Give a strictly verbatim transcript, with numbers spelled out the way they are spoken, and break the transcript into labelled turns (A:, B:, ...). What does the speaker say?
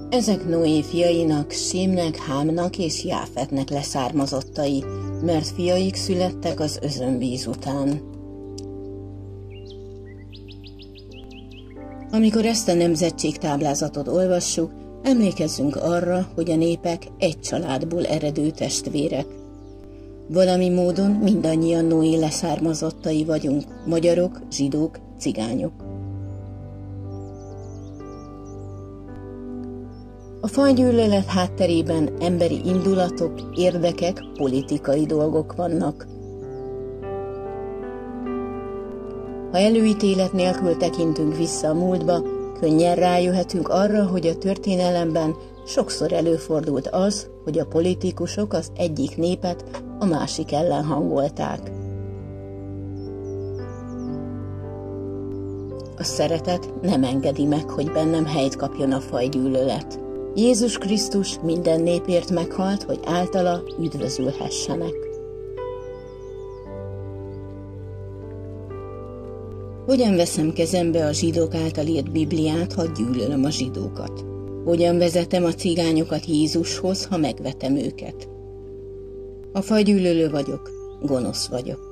A: Ezek Noé fiainak, Sémnek, Hámnak és Jáfetnek leszármazottai, mert fiaik születtek az özönvíz után. Amikor ezt a nemzetségtáblázatot olvassuk, emlékezzünk arra, hogy a népek egy családból eredő testvérek. Valami módon mindannyian Noé leszármazottai vagyunk, magyarok, zsidók, cigányok. A fajgyűlölet hátterében emberi indulatok, érdekek, politikai dolgok vannak. Ha előítélet nélkül tekintünk vissza a múltba, könnyen rájöhetünk arra, hogy a történelemben sokszor előfordult az, hogy a politikusok az egyik népet a másik ellen hangolták. A szeretet nem engedi meg, hogy bennem helyt kapjon a fajgyűlölet. Jézus Krisztus minden népért meghalt, hogy általa üdvözülhessenek. Hogyan veszem kezembe a zsidók által írt Bibliát, ha gyűlölöm a zsidókat? Hogyan vezetem a cigányokat Jézushoz, ha megvetem őket? Ha fajgyűlölő vagyok, gonosz vagyok.